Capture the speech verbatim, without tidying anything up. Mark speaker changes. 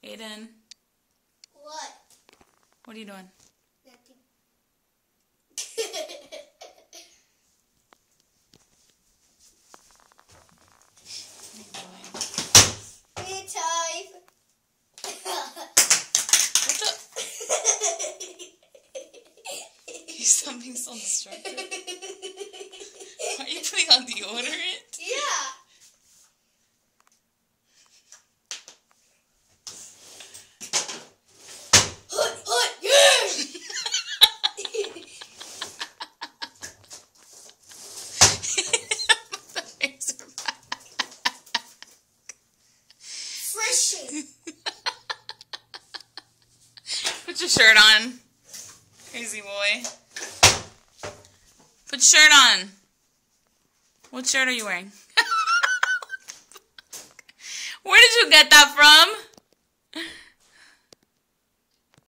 Speaker 1: Ayden.
Speaker 2: What?
Speaker 1: What are you doing?
Speaker 2: Nothing. Me time.
Speaker 1: What the? Can you stop being so destructive? Are you putting on deodorant?
Speaker 2: Yeah. Hut, hut, yeah! Freshen.
Speaker 1: Put your shirt on. Crazy boy. Put your shirt on. What shirt are you wearing? Where did you get that from?